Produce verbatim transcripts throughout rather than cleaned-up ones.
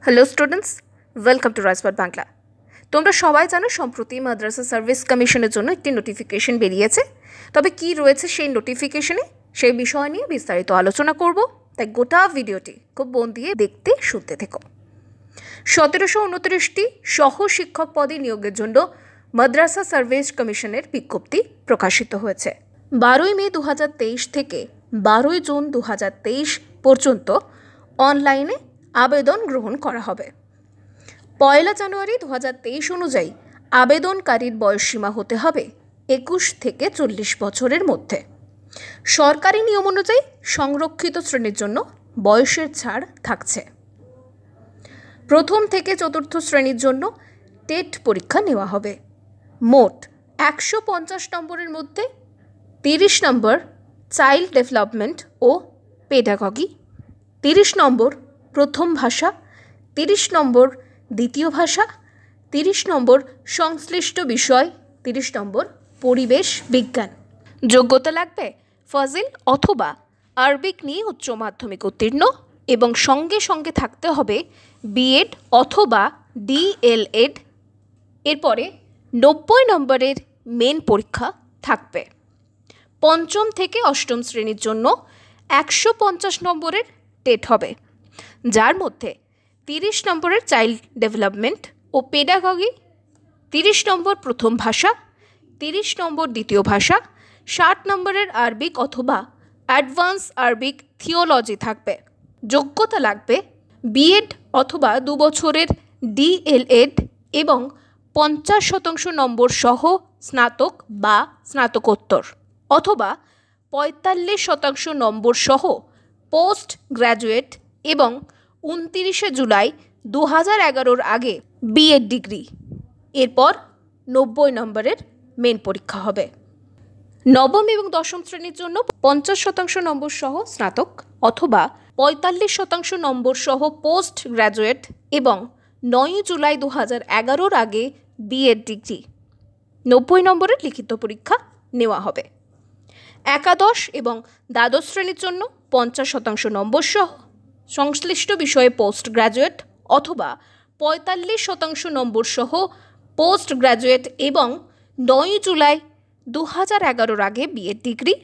Hello students, welcome to রাইসপাট বাংলা। তোমরা সবাই জানো সম্প্রতি মাদ্রাসা সার্ভিস কমিশনের জন্য একটি নোটিফিকেশন বেরিয়েছে। তবে কি রয়েছে সেই নোটিফিকেশনে সেই বিষয় নিয়ে বিস্তারিত আলোচনা করব, তাই গোটা ভিডিওটি খুব মন দিয়ে দেখতে শুনতে থেকো। সতেরোশো উনত্রিশটি সহ শিক্ষক পদে নিয়োগের জন্য মাদ্রাসা সার্ভিস কমিশনের বিজ্ঞপ্তি প্রকাশিত হয়েছে। বারোই মে দু হাজার তেইশ থেকে বারোই জুন দু হাজার তেইশ পর্যন্ত অনলাইনে আবেদন গ্রহণ করা হবে। পয়লা জানুয়ারি দু হাজার তেইশ অনুযায়ী আবেদনকারীর বয়সসীমা হতে হবে একুশ থেকে চল্লিশ বছরের মধ্যে। সরকারি নিয়ম অনুযায়ী সংরক্ষিত শ্রেণীর জন্য বয়সের ছাড় থাকছে। প্রথম থেকে চতুর্থ শ্রেণীর জন্য টেট পরীক্ষা নেওয়া হবে। মোট একশো পঞ্চাশ নম্বরের মধ্যে তিরিশ নম্বর চাইল্ড ডেভেলপমেন্ট ও পেডাগগি, তিরিশ নম্বর প্রথম ভাষা, তিরিশ নম্বর দ্বিতীয় ভাষা, তিরিশ নম্বর সংশ্লিষ্ট বিষয়, তিরিশ নম্বর পরিবেশ বিজ্ঞান। যোগ্যতা লাগবে ফাজিল অথবা আরবিক নিয়ে উচ্চ মাধ্যমিক উত্তীর্ণ এবং সঙ্গে সঙ্গে থাকতে হবে বিএড অথবা ডিএলএড। এরপরে নব্বই নম্বরের মেন পরীক্ষা থাকবে। পঞ্চম থেকে অষ্টম শ্রেণীর জন্য একশো পঞ্চাশ নম্বরের টেট হবে, যার মধ্যে তিরিশ নম্বরের চাইল্ড ডেভেলপমেন্ট ও পেডাগগি, তিরিশ নম্বর প্রথম ভাষা, তিরিশ নম্বর দ্বিতীয় ভাষা, ষাট নম্বরের আরবিক অথবা অ্যাডভান্স আরবিক থিওলজি থাকবে। যোগ্যতা লাগবে বিএড অথবা দু বছরের ডিএলএড এবং পঞ্চাশ শতাংশ নম্বর সহ স্নাতক বা স্নাতকোত্তর অথবা পঁয়তাল্লিশ শতাংশ নম্বর সহ পোস্ট গ্র্যাজুয়েট এবং উনতিরিশে জুলাই দু হাজার এগারোর আগে বিএড ডিগ্রি। এরপর নব্বই নম্বরের মেন পরীক্ষা হবে। নবম এবং দশম শ্রেণীর জন্য পঞ্চাশ শতাংশ নম্বর সহ স্নাতক অথবা পঁয়তাল্লিশ শতাংশ নম্বর সহ পোস্ট গ্র্যাজুয়েট এবং নয়ই জুলাই দু হাজার এগারোর আগে বিএড ডিগ্রি। নব্বই নম্বরের লিখিত পরীক্ষা নেওয়া হবে। একাদশ এবং দ্বাদশ শ্রেণীর জন্য পঞ্চাশ শতাংশ নম্বর সহ সংশ্লিষ্ট বিষয়ে পোস্ট গ্র্যাজুয়েট অথবা পঁয়তাল্লিশ শতাংশ নম্বর সহ পোস্ট গ্র্যাজুয়েট এবং নয়ই জুলাই দু হাজার এগারোর আগে বিএড ডিগ্রি।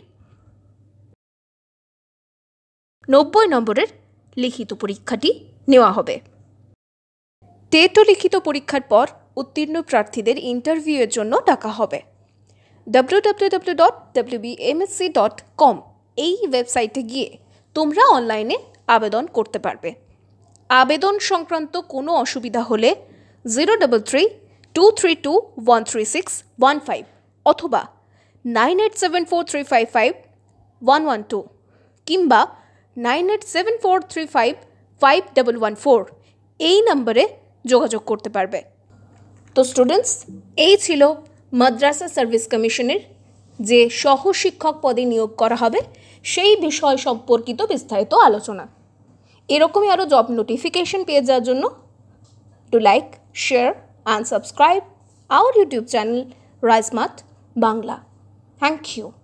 নব্বই নম্বরের লিখিত পরীক্ষাটি নেওয়া হবে। টেট ও লিখিত পরীক্ষার পর উত্তীর্ণ প্রার্থীদের ইন্টারভিউয়ের জন্য ডাকা হবে। W W W dot W B M S C dot com এই ওয়েবসাইটে গিয়ে তোমরা অনলাইনে আবেদন করতে পারবে। আবেদন সংক্রান্ত কোনো অসুবিধা হলে zero double three two three two one three six one five অথবা nine eight seven four three five five one one two কিংবা nine eight seven four three five five double one four এই নম্বরে যোগাযোগ করতে পারবে। তো students, এই ছিল মাদ্রাসা সার্ভিস কমিশনের যে সহ শিক্ষক পদে নিয়োগ করা হবে সেই বিষয় সম্পর্কিত বিস্তারিত আলোচনা। এরকমই আরও জব নোটিফিকেশন পেয়ে যাওয়ার জন্য to like, share and subscribe our YouTube channel রাইসমাট বাংলা। Thank you.